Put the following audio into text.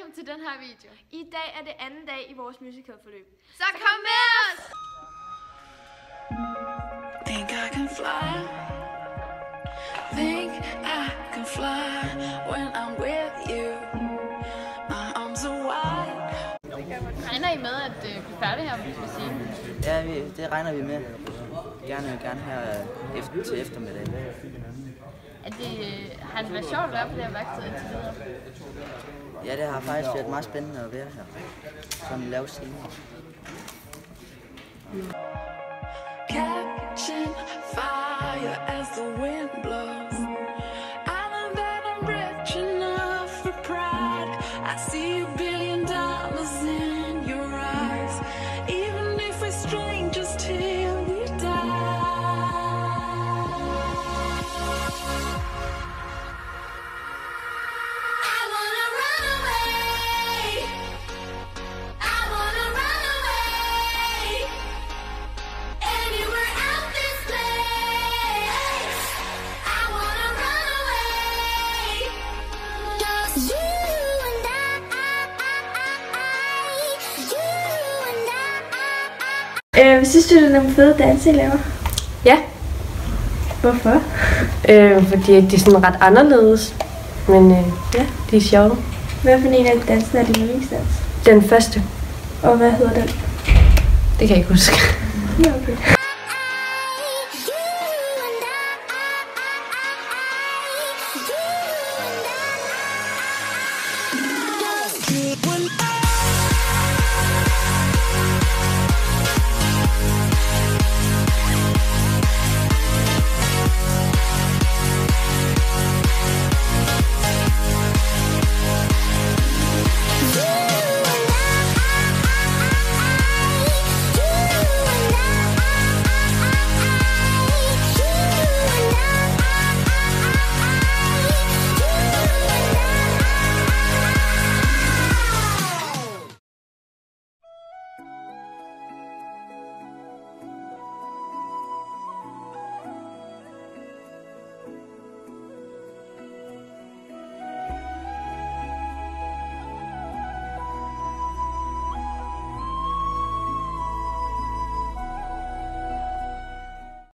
Velkommen til den her video. I dag er det anden dag i vores musicalforløb. Så kom med os! Think I can fly. Think I can fly when I'm with you. My arms are wide. Regner I med at blive færdig her på scenen? Ja, det regner vi med. Gerne her til eftermiddag. Har det været sjovt at være på det her værksted indtil videre? Ja, det har faktisk været meget spændende at være her. Sådan en lav scene. Catching fire as the wind blows. I know that I'm rich enough for pride. I see $1 billion in your eyes. Even if we're strangers till we die. I wanna run away. I wanna run away. Anywhere out this place. I wanna run away. Just you and I. Synes du, det er nogle fede danse, I laver? Ja. Hvorfor? Fordi de er sådan ret anderledes. Men ja, de er sjove. Hvad for en af dansene er din yndlingsdans? Den første. Og hvad hedder den? Det kan jeg ikke huske. Ja, okay.